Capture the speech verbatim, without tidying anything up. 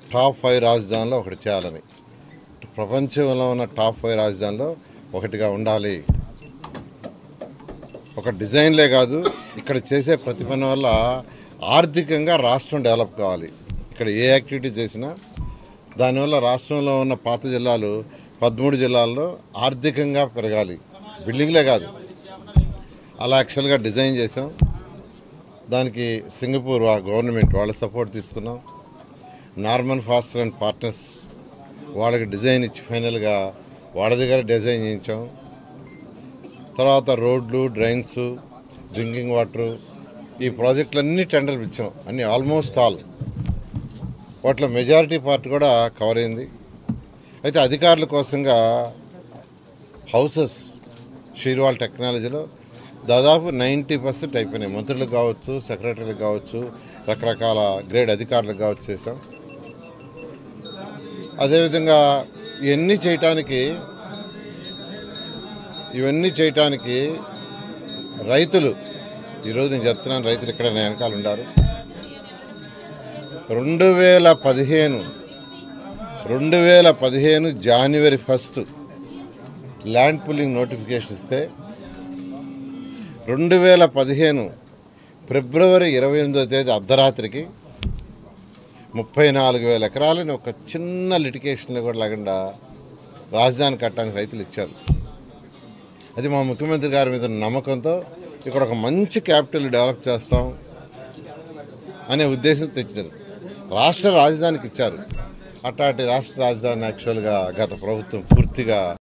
Top five రాజధానిలో ఒకటి చేయాలని, ప్రపంచంలో ఉన్న టాప్ ఫైవ్ రాజధానిలో ఒకటిగా ఉండాలి. ఒక డిజైన్లే కాదు, ఇక్కడ చేసే ప్రతి పని వల్ల ఆర్థికంగా రాష్ట్రం డెవలప్ కావాలి. ఇక్కడ ఏ యాక్టివిటీ చేసినా దానివల్ల రాష్ట్రంలో ఉన్న పాత జిల్లాలు పదమూడు జిల్లాల్లో ఆర్థికంగా పెరగాలి. బిల్డింగ్లే కాదు, అలా యాక్చువల్గా డిజైన్ చేసాం. దానికి సింగపూర్ గవర్నమెంట్ వాళ్ళ సపోర్ట్ తీసుకున్నాం. నార్మన్ ఫాస్టర్ అండ్ పార్ట్నర్స్ వాళ్ళకి డిజైన్ ఇచ్చి ఫైనల్గా వాళ్ళ దగ్గర డిజైన్ చేయించాం. తర్వాత రోడ్లు, డ్రైన్స్, డ్రింకింగ్ వాటరు, ఈ ప్రాజెక్టులన్నీ టెండర్లు ఇచ్చాం. అన్నీ ఆల్మోస్ట్ ఆల్ వాటిలో మెజారిటీ పార్ట్ కూడా కవర్ అయింది. అయితే అధికారుల కోసంగా హౌసెస్ షీర్వాల్ టెక్నాలజీలో దాదాపు నైంటీ పర్సెంట్ అయిపోయినాయి. మంత్రులకు కావచ్చు, సెక్రటరీలకు కావచ్చు, రకరకాల గ్రేడ్ అధికారులకు కావచ్చు చేసాం. అదేవిధంగా ఇవన్నీ చేయటానికి ఇవన్నీ చేయటానికి రైతులు, ఈరోజు నేను చెప్తున్నాను, రైతులు ఇక్కడ నా వెనకాల ఉన్నారు. రెండు వేల పదిహేను రెండు వేల పదిహేను జనవరి ఫస్ట్ ల్యాండ్ పుల్లింగ్ నోటిఫికేషన్ ఇస్తే రెండు వేల పదిహేను ఫిబ్రవరి ఇరవై ఎనిమిదో తేదీ అర్ధరాత్రికి ముప్పై నాలుగు వేల ఎకరాలని ఒక చిన్న లిటికేషన్లో కూడా లేకుండా రాజధాని కట్టడానికి రైతులు ఇచ్చారు. అది మా ముఖ్యమంత్రి గారి మీద నమ్మకంతో ఇక్కడ ఒక మంచి క్యాపిటల్ డెవలప్ చేస్తాం అనే ఉద్దేశం తెచ్చారు. రాష్ట్ర రాజధానికి ఇచ్చారు. అట్లాంటి రాష్ట్ర రాజధాని యాక్చువల్గా గత ప్రభుత్వం పూర్తిగా